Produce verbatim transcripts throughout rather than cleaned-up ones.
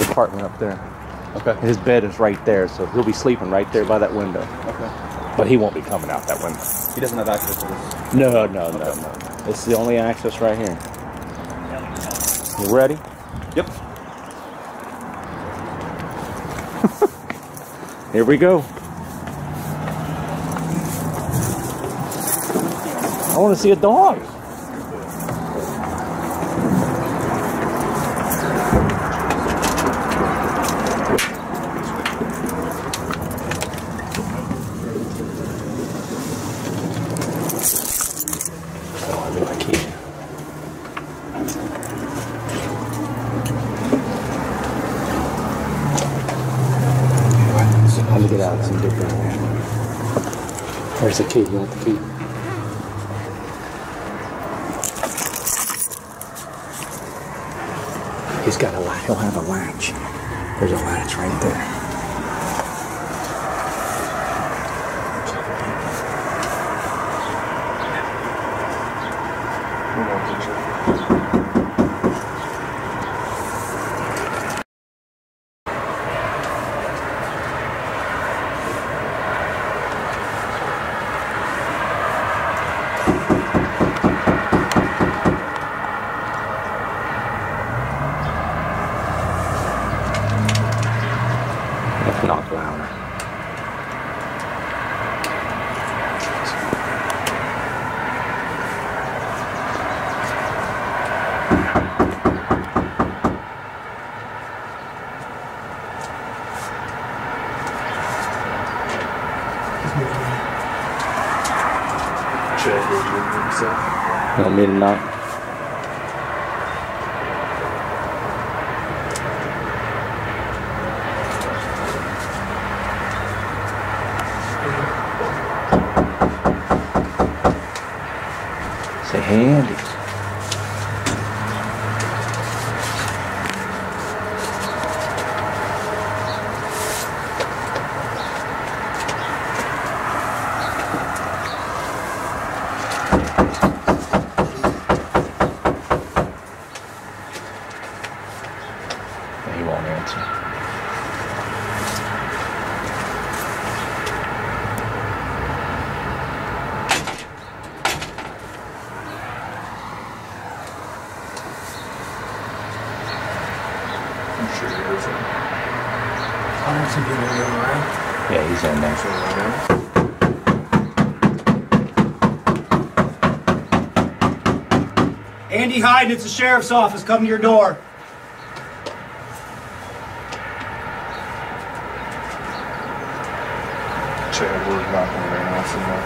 apartment up there. Okay. His bed is right there, so he'll be sleeping right there by that window. Okay. But he won't be coming out that window. He doesn't have access to this? No, no, okay. no, no. It's the only access right here. You ready? Yep. Here we go. I want to see a dog. Get out some different. Where's the key? You want the key? He's got a latch. He'll have a latch. There's a latch right there. Knock louder. You want me to knock? Say, hey, Andy. He won't answer. I'm sure he is. I don't see him around. Yeah, he's in there. Andy Hyden, it's the sheriff's office. Come to your door. Chad, we're knocking right now somewhere.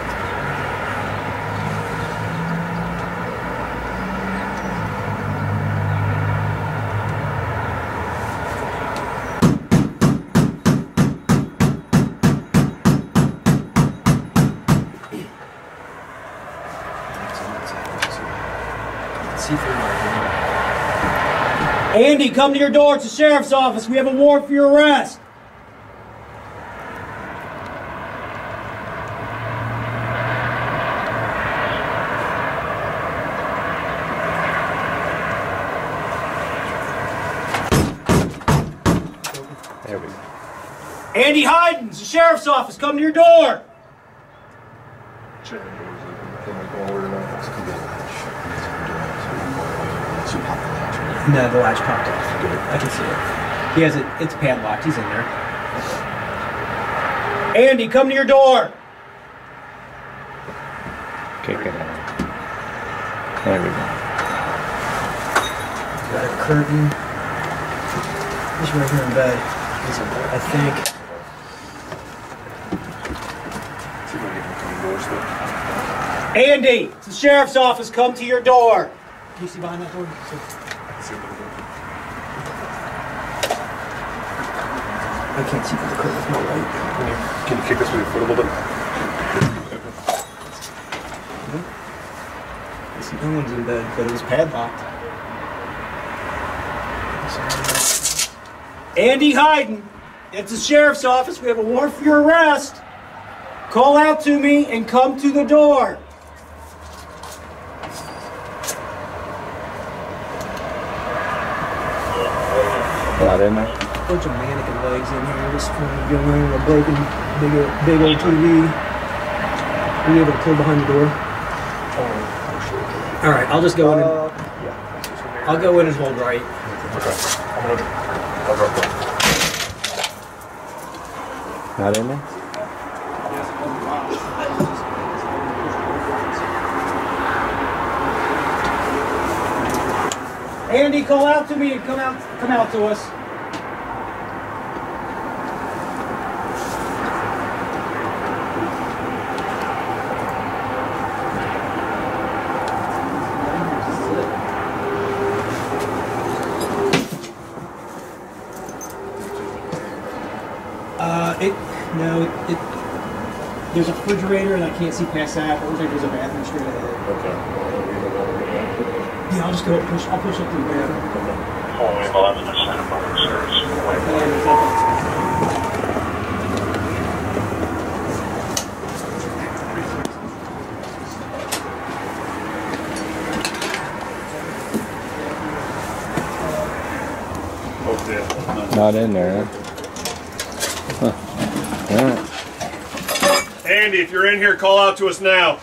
Andy, come to your door. It's the sheriff's office. We have a warrant for your arrest. There we go. Andy Hyden, it's the sheriff's office. Come to your door. Chad, door's open. Can we go over to that? No, the latch popped off. I can see it. He has it. It's padlocked. He's in there. Andy, come to your door. Kick it out. There we go. Got a curtain. He's right here in bed. He's in bed, I think. See if I can get him to come doors though. Andy, it's the sheriff's office. Come to your door. Can you see behind that door? See if I can- I can't see through the curtain with my light. Can you kick this with your foot a little bit? No one's in bed, but it was padlocked. Andy Hyden, it's the sheriff's office. We have a warrant for your arrest. Call out to me and come to the door. Not in there? Bunch of mannequin legs in here. Just want to go in with a broken, big, old- big old T V. Are you able to pull behind the door? All right, I'll just go in and Uh, yeah. I'll go in and hold right. Okay. I'm gonna, I'll drop that. Not in there? Andy, call out to me and come out, come out to us. Uh, it, no, it, it, there's a refrigerator and I can't see past that. It looks like there's a bathroom straight ahead. Okay. Yeah, I'll just go up, push, I'll push up to the bathroom. Only eleven percent of public service. And it's like- Oh, yeah. Not in there, huh? Huh. All right. Andy, if you're in here, call out to us now.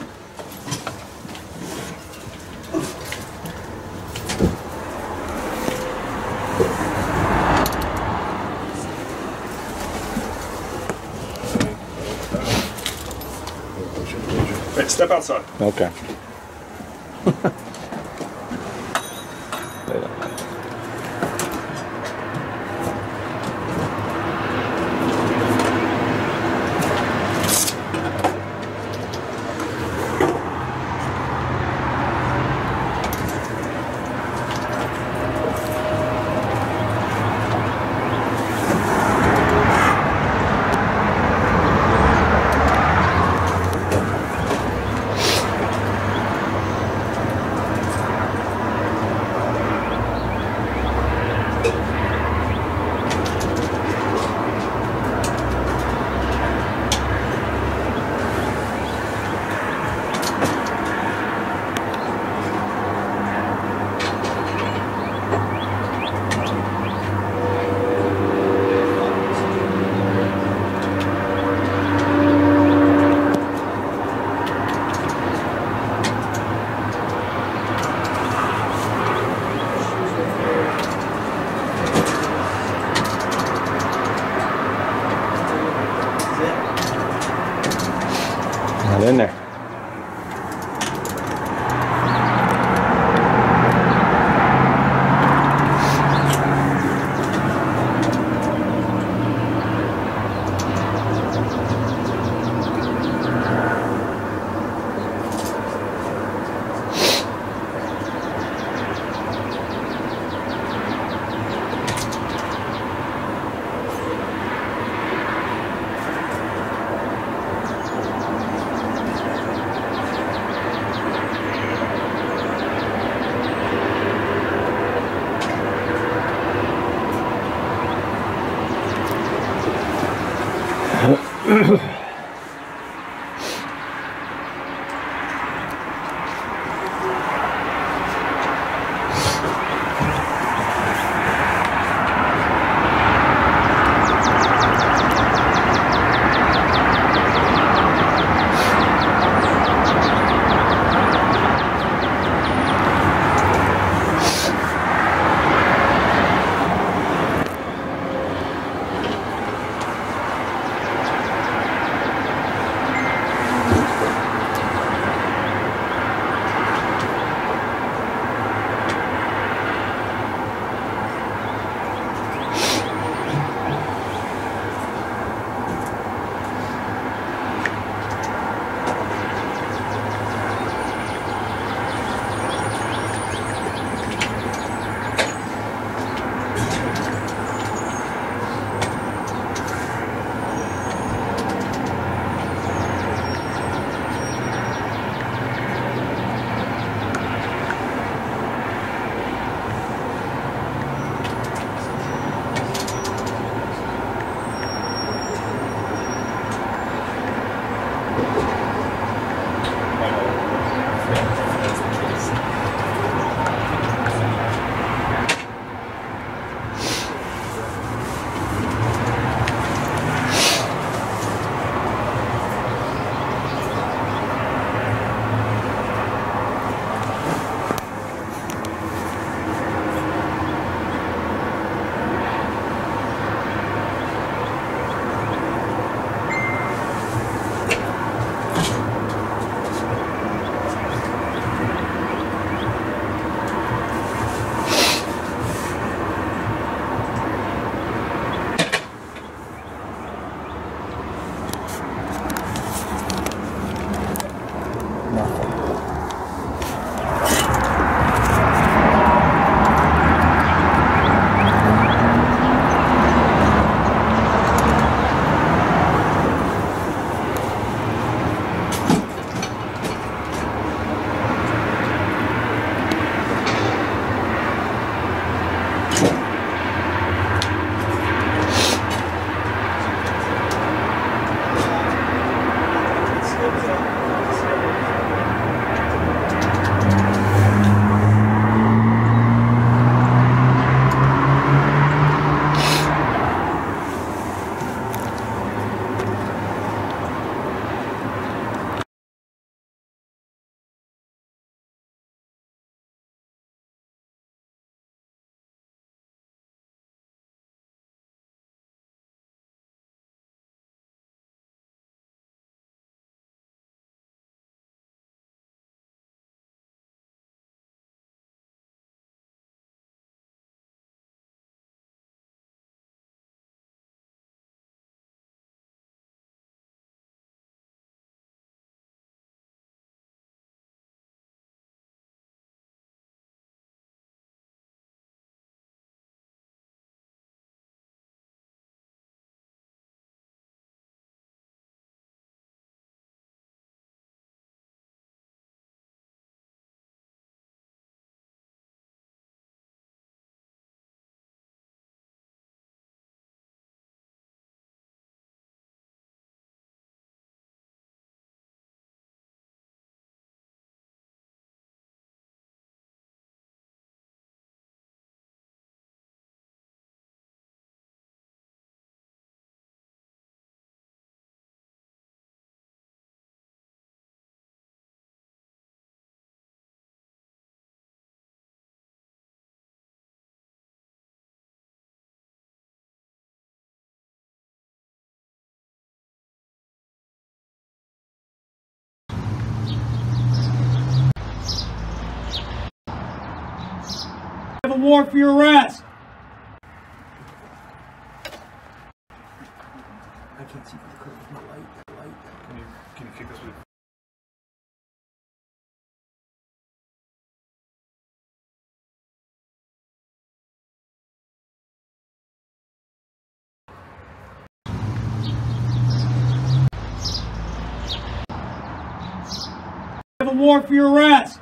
Hey, step outside. Okay. Not in there. have a warrant for your arrest. I can't see the curve with my light. light. Can you, can you kick this with... I have a warrant for your arrest.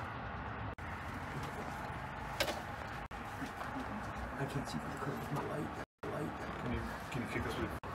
I can't see the curve with my light. light. Can you, can you kick this with...